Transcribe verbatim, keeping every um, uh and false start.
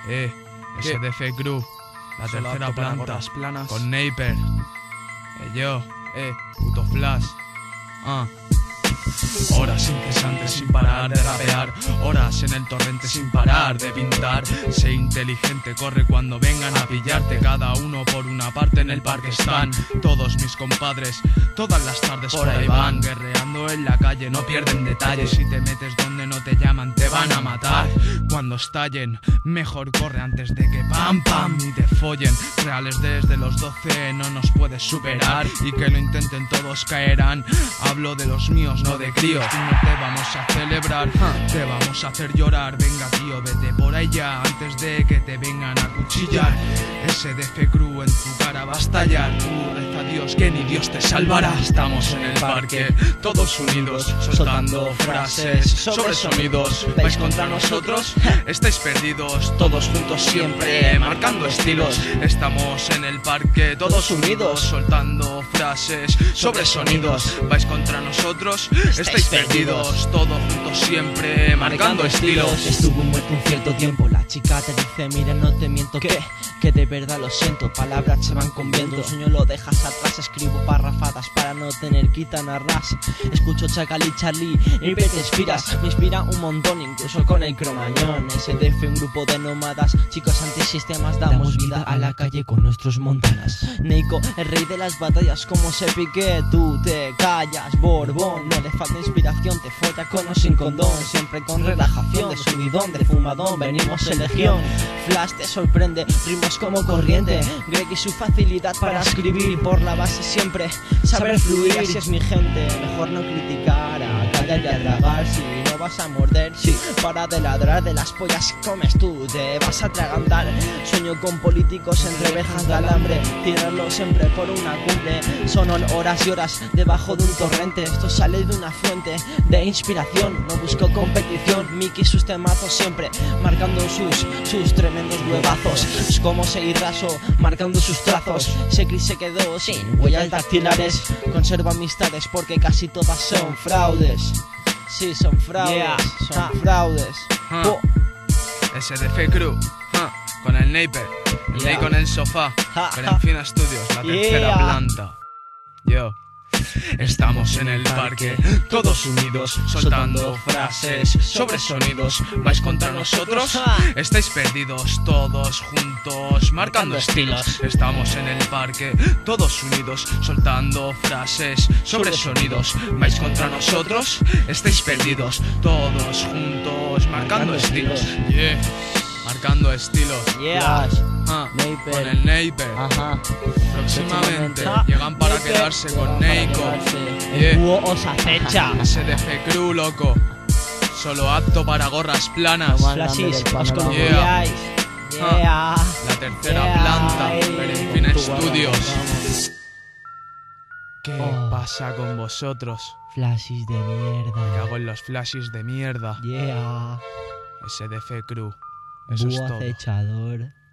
Eh, ¿Qué? S D F Crew, la Solo tercera apto para planta, gorras planas. con Naper. Eh, yo, Eh, puto Flash. Ah. Horas incesantes sin parar de rapear, horas en el torrente sin parar de pintar. Sé inteligente, corre cuando vengan a pillarte. Cada uno por una parte en el parque están. Todos mis compadres, todas las tardes por ahí van. Guerreando en la calle, no pierden detalles. Si te metes donde no te llaman, te van a matar. Cuando estallen, mejor corre antes de que pam pam y te follen. Reales desde los doce, no nos puedes superar. Y que lo intenten todos caerán. Hablo de los míos, no de críos. Y no te vamos a celebrar, te vamos a hacer llorar. Venga tío, vete por ahí ya, antes de que te vengan a cuchillar. S D F Crew en tu cara va a estallar. Tú reza a Dios que ni Dios te salvará. Estamos en el parque, todos unidos, soltando frases sobre sonidos. ¿Vais contra nosotros? Estáis perdidos, todos juntos siempre, marcando estilos. Estamos en el parque, todos unidos, soltando frases sobre sonidos. ¿Vais contra nosotros? Estáis perdidos, todos juntos siempre, marcando estilos. Estuvo muerto un cierto tiempo, la chica te dice, mira, no te miento, que que de verdad lo siento, palabras se van con viento. El sueño lo dejas atrás, escribo parrafadas para no tener quitana ras. Escucho Chacal y Charlie y te inspiras, me inspira un montón, incluso con el cromañón. S D F, un grupo de nómadas, chicos antisistemas, damos vida a la calle con nuestros montanas. Neiko, el rey de las batallas, como se pique, tú te callas, Borbón. No le falta inspiración, te folla con o sin condón, siempre con relajación, de subidón, de fumadón, venimos en legión. Flash te sorprende, ritmos como corriente, Greg y su facilidad para escribir, por la base siempre saber fluir. Así es mi gente, mejor no criticar, a callar y a tragar. Si no vas a morder, sí, para de ladrar, de las pollas que comes tú te vas a atragantar. Sueño con políticos entre rejas de alambre, tirarlo siempre por una cumbre. Son horas y horas debajo de un torrente, esto sale de una fuente de inspiración. No busco competición, Mickey sus temazos siempre marcando sus, sus tremendos huevazos. Es como seguir raso, marcando sus trazos. Secri se quedó sin huellas dactilares, conserva amistades porque casi todas son fraudes. Sí, son fraudes, Yeah. son Ah. fraudes. Ah. Oh. S D F Crew, ah, con el Naper, el Yeah. Ney con el sofá, Ja, Berenfina Studios, la tercera Yeah. planta. Yo. Estamos en el parque, todos unidos, soltando frases sobre sonidos. ¿Vais contra nosotros? Estáis perdidos, todos juntos, marcando estilos. Estamos en el parque, todos unidos, soltando frases sobre sonidos. ¿Vais contra nosotros? Estáis perdidos, todos juntos, marcando estilos. Yeah, marcando estilos. Yeah. Ah, Naper. con el Naper. Ajá. Próximamente Ah. llegan para Naper. quedarse con Para Neiko. quedarse. El Yeah. búho os acecha. S D F Crew, loco. Solo apto para gorras planas. Flashes, os Yeah. confiáis. Yeah. La tercera Yeah. planta, Berenfina Tu guarra, Studios. vamos. ¿Qué Oh. pasa con vosotros? Flashes de Me mierda. cago en los flashes de mierda. Yeah. S D F Crew. Eso es Búho todo. acechador.